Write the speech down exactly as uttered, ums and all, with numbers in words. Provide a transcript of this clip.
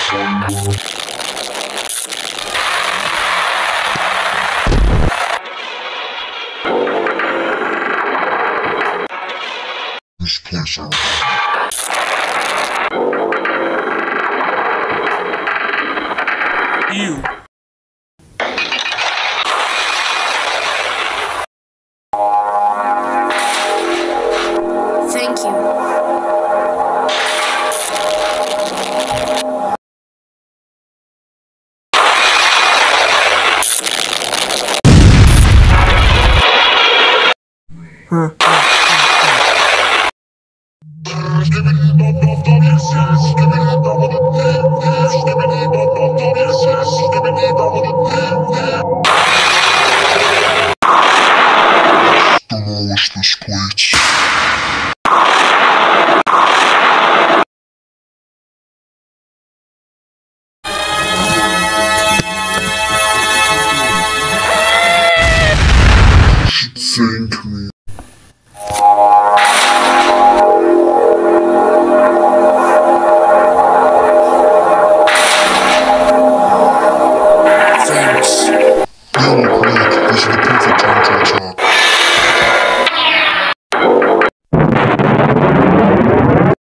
This place out. You. Thank you. Huh. Demolish this place. You should thank me. Thanks. You look great. This is the perfect time to attack.